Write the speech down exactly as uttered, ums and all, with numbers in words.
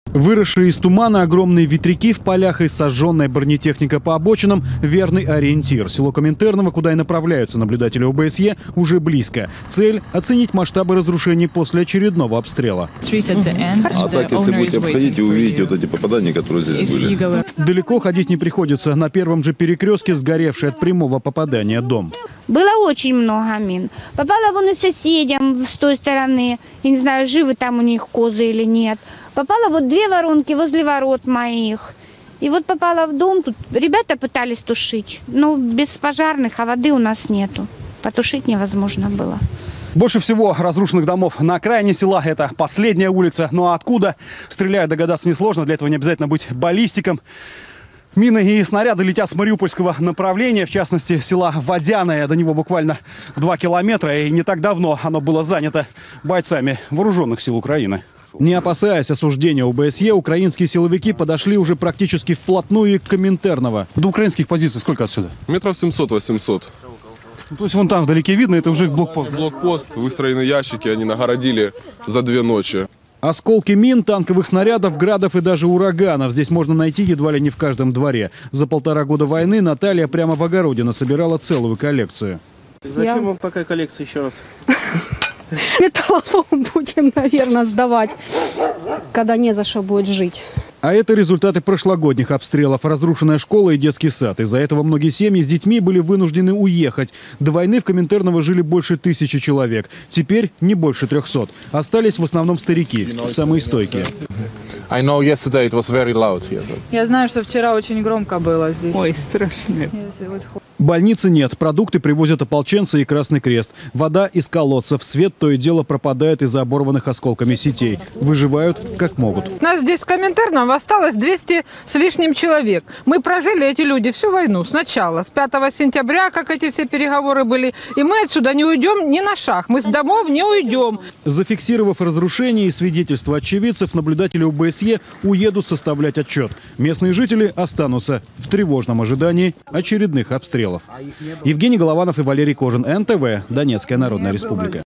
Выросшие из тумана огромные ветряки в полях и сожженная бронетехника по обочинам – верный ориентир. Село Коминтерново, куда и направляются наблюдатели ОБСЕ, уже близко. Цель – оценить масштабы разрушений после очередного обстрела. А так, если будете обходить и увидите вот эти попадания, которые здесь были. Далеко ходить не приходится. На первом же перекрестке сгоревший от прямого попадания дом. Было очень много мин. Попала вон и соседям с той стороны. Я не знаю, живы там у них козы или нет. Попала вот две воронки возле ворот моих. И вот попала в дом. Тут ребята пытались тушить. Но без пожарных, а воды у нас нету. Потушить невозможно было. Больше всего разрушенных домов на окраине села. Это последняя улица. Ну а откуда? Стреляют, догадаться несложно. Для этого не обязательно быть баллистиком. Мины и снаряды летят с мариупольского направления, в частности, села Водяное. До него буквально два километра. И не так давно оно было занято бойцами вооруженных сил Украины. Не опасаясь осуждения ОБСЕ, украинские силовики подошли уже практически вплотную к Коминтерново. До украинских позиций сколько отсюда? Метров семьсот-восемьсот. То есть вон там вдалеке видно, это уже блокпост. Блокпост, выстроены ящики, они нагородили за две ночи. Осколки мин, танковых снарядов, градов и даже ураганов здесь можно найти едва ли не в каждом дворе. За полтора года войны Наталья прямо в огороде насобирала целую коллекцию. Зачем Я... вам такая коллекция еще раз? Металлолом будем, наверное, сдавать, когда не за что будет жить. А это результаты прошлогодних обстрелов. Разрушенная школа и детский сад. Из-за этого многие семьи с детьми были вынуждены уехать. До войны в Коминтерново жили больше тысячи человек. Теперь не больше трехсот. Остались в основном старики, самые стойкие. Я знаю, что вчера очень громко было здесь. Ой, страшно. Больницы нет. Продукты привозят ополченцы и Красный Крест. Вода из колодцев. Свет то и дело пропадает из-за оборванных осколками сетей. Выживают как могут. У нас здесь в Коминтерново осталось двести с лишним человек. Мы прожили, эти люди, всю войну сначала. С пятого сентября, как эти все переговоры были. И мы отсюда не уйдем ни на шаг. Мы с домов не уйдем. Зафиксировав разрушения и свидетельства очевидцев, наблюдатели ОБСЕ уедут составлять отчет. Местные жители останутся в тревожном ожидании очередных обстрелов. Евгений Голованов и Валерий Кожин, эн тэ вэ, Донецкая Народная Республика.